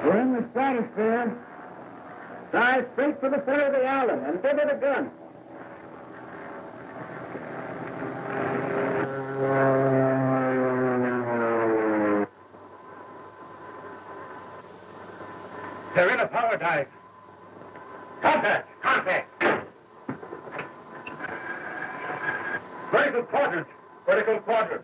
We're in the stratosphere. Dive straight for the center of the island and give it a gun. They're in a power dive. Contact! Contact! Vertical quadrant. Vertical quadrant.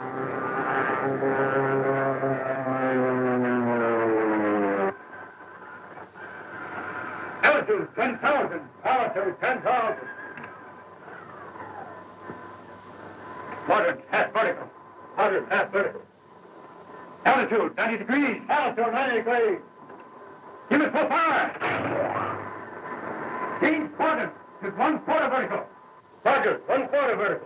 Altitude 10,000. Altitude 10,000. Quadrant half vertical. Quadrant half vertical. Altitude 90 degrees. Altitude 90 degrees. Give it full power. Change quadrant is 1/4 vertical. Roger, 1/4 vertical.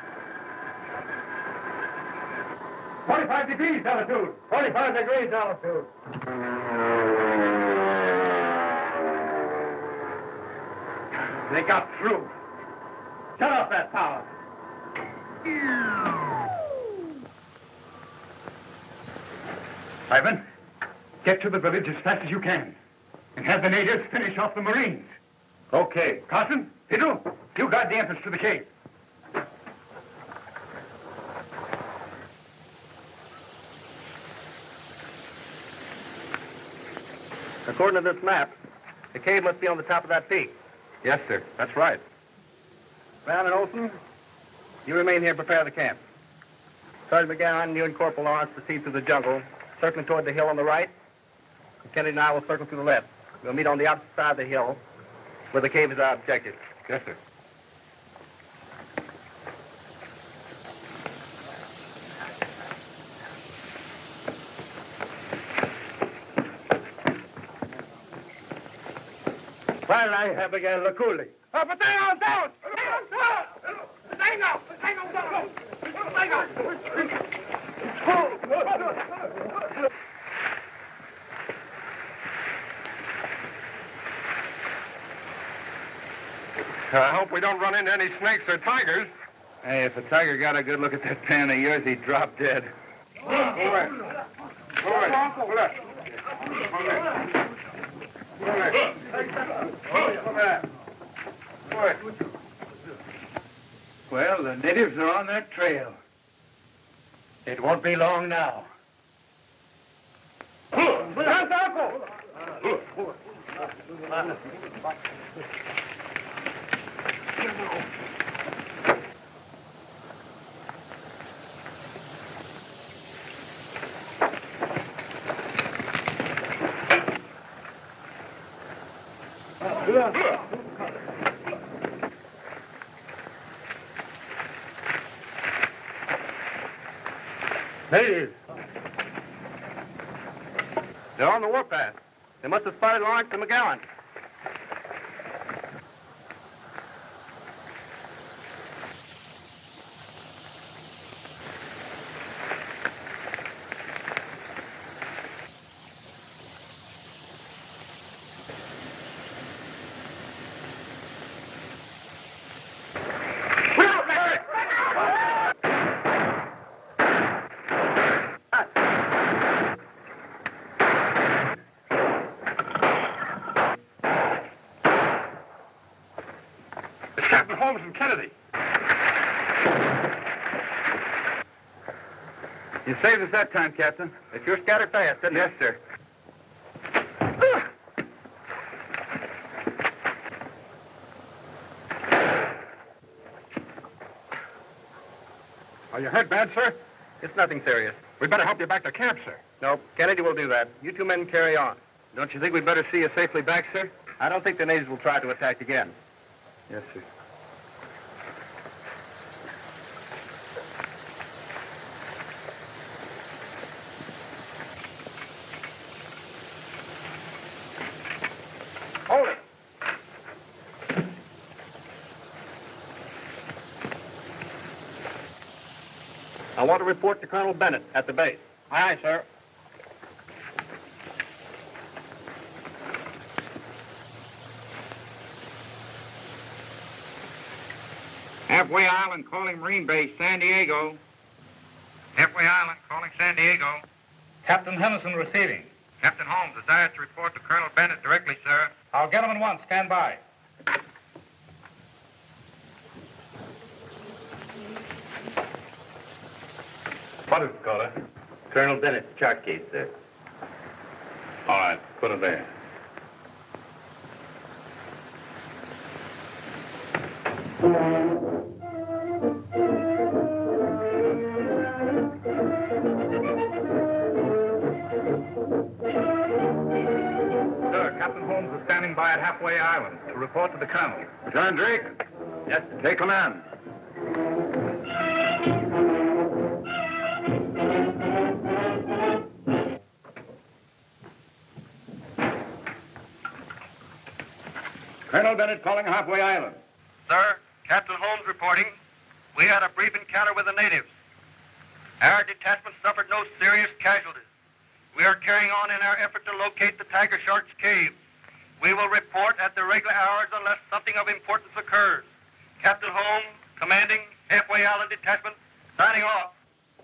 45 degrees altitude. 45 degrees altitude. They got through. Shut off that power. Ivan, get to the village as fast as you can. And have the natives finish off the Marines. Okay. Carson, Fiddle, you guard the entrance to the cave. According to this map, the cave must be on the top of that peak. Yes, sir. That's right. Brown and Olson, you remain here and prepare the camp. Sergeant McGowan, you and Corporal Lawrence proceed through the jungle, circling toward the hill on the right. Kennedy and I will circle to the left. We'll meet on the opposite side of the hill, where the cave is our objective. Yes, sir. While I have again Laculi. But they are down! They know! I hope we don't run into any snakes or tigers. Hey, if a tiger got a good look at that pan of yours, he'd drop dead. Go away. Go away. Go left. Go left. Go left. Go left. Go away. Well, the natives are on that trail. It won't be long now. Natives. They're on the warpath. They must have spotted Lawrence and McGowan. Captain Holmes and Kennedy. You saved us that time, Captain. They sure scattered fast, didn't they? Yes, sir. Are you hurt bad, sir? It's nothing serious. We'd better help you back to camp, sir. No, Kennedy will do that. You two men carry on. Don't you think we'd better see you safely back, sir? I don't think the natives will try to attack again. Yes, sir. Hold it. I want to report to Colonel Bennett at the base. Aye, sir. Halfway Island calling Marine Base, San Diego. Halfway Island calling San Diego. Captain Henderson receiving. Captain Holmes desires to report to Colonel Bennett directly, sir. I'll get him at once. Stand by. What is it, Carter? Colonel Bennett's chart case, sir. All right, put it there. Sir, Captain Holmes is standing by at Halfway Island to report to the Colonel. John Drake? Yes, sir. Take command. Colonel Bennett calling Halfway Island. Sir, Captain Holmes reporting. We had a brief encounter with the natives. Our detachment suffered no serious casualties. We are carrying on in our effort to locate the Tiger Shark's cave. We will report at the regular hours unless something of importance occurs. Captain Holmes, commanding Halfway Island Detachment, signing off.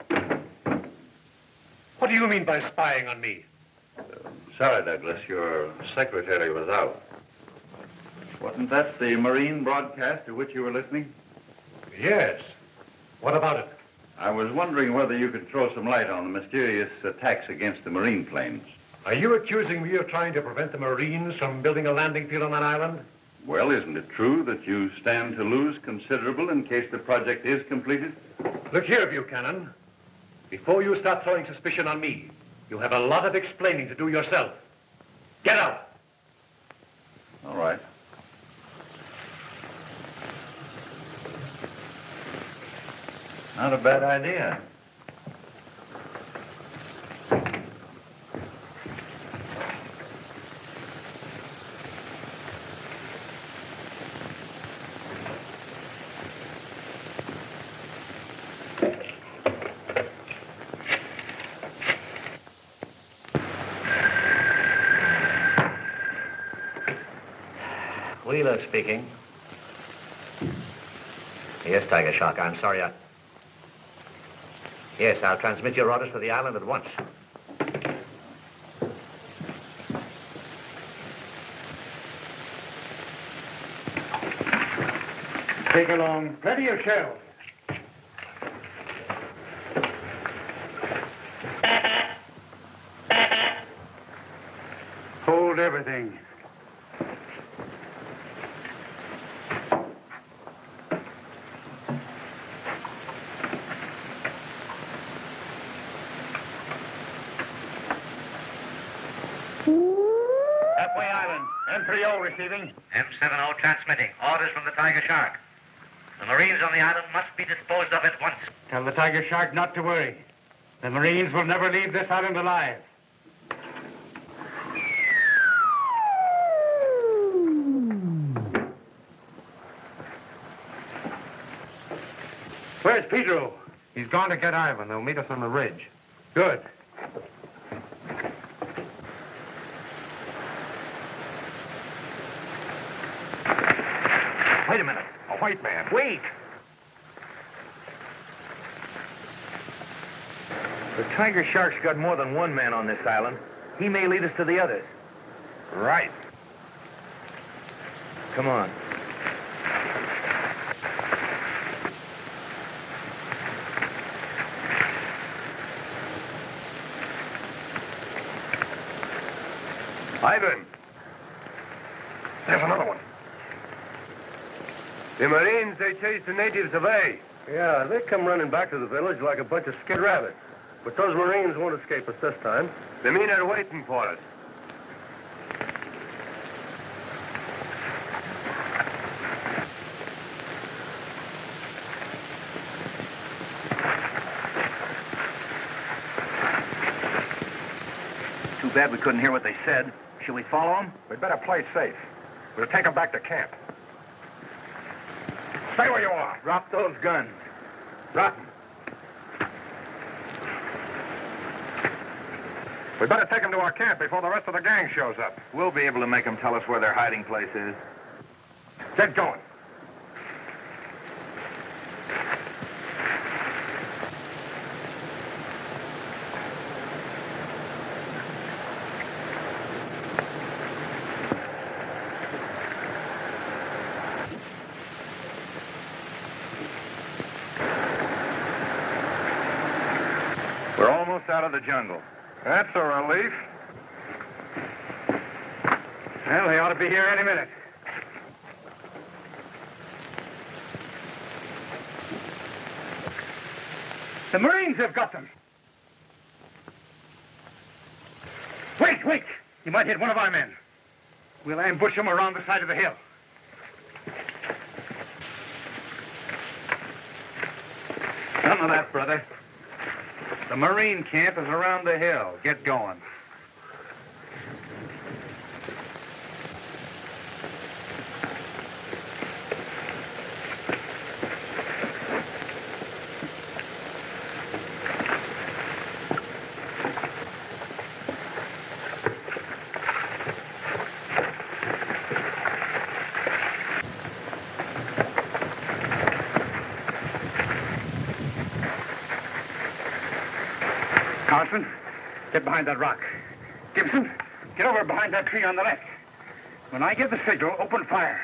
What do you mean by spying on me? Sorry, Douglas, your secretary was out. Wasn't that the Marine broadcast to which you were listening? Yes. What about it? I was wondering whether you could throw some light on the mysterious attacks against the Marine planes. Are you accusing me of trying to prevent the Marines from building a landing field on that island? Well, isn't it true that you stand to lose considerable in case the project is completed? Look here, Buchanan. Before you start throwing suspicion on me, you have a lot of explaining to do yourself. Get out! All right. Not a bad idea. Wheeler speaking. Yes, Tiger Shark. I'm sorry Yes, I'll transmit your orders to the island at once. Take along plenty of shells. Hold everything. Halfway Island. M30 receiving. M70 transmitting. Orders from the Tiger Shark. The Marines on the island must be disposed of at once. Tell the Tiger Shark not to worry. The Marines will never leave this island alive. Where's Pedro? He's gone to get Ivan. They'll meet us on the ridge. Good. Wait a minute. A white man. Wait! The Tiger Shark's got more than one man on this island. He may lead us to the others. Right. Come on. Ivan. There's another one. The Marines, they chased the natives away. Yeah, they come running back to the village like a bunch of scared rabbits. But those Marines won't escape us this time. The men are waiting for us. Too bad we couldn't hear what they said. Shall we follow them? We'd better play safe. We'll take them back to camp. Stay where you are. Drop those guns. Drop 'em. We better take them to our camp before the rest of the gang shows up. We'll be able to make them tell us where their hiding place is. Get going. us out of the jungle. That's a relief. Well, they ought to be here any minute. The Marines have got them. Wait, wait! You might hit one of our men. We'll ambush them around the side of the hill. None of that, brother. The Marine camp is around the hill. Get going. Carlson, get behind that rock. Gibson, get over behind that tree on the left. When I give the signal, open fire.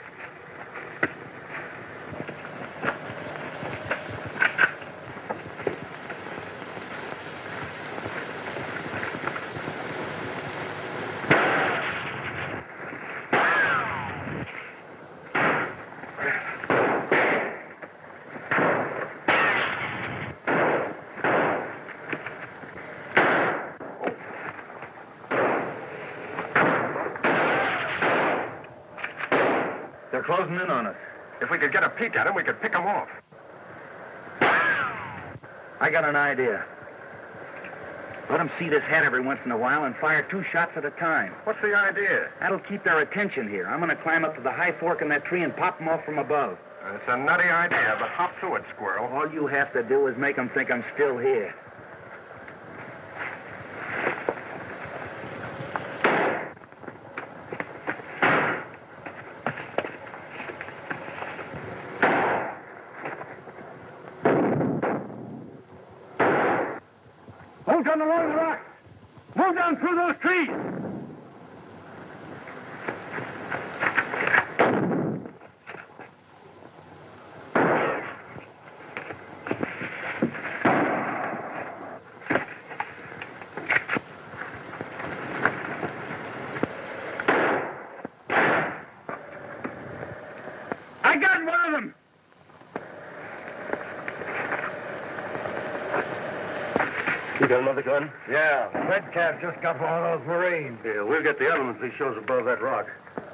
They're closing in on us. If we could get a peek at them, we could pick them off. I got an idea. Let them see this head every once in a while and fire 2 shots at a time. What's the idea? That'll keep their attention here. I'm going to climb up to the high fork in that tree and pop them off from above. It's a nutty idea, but hop to it, Squirrel. All you have to do is make them think I'm still here. Move down along the rock. Move down through those trees. I got one of them. You got another gun? Yeah. Redcap just got one of those Marines. Yeah, we'll get the other one if he shows above that rock.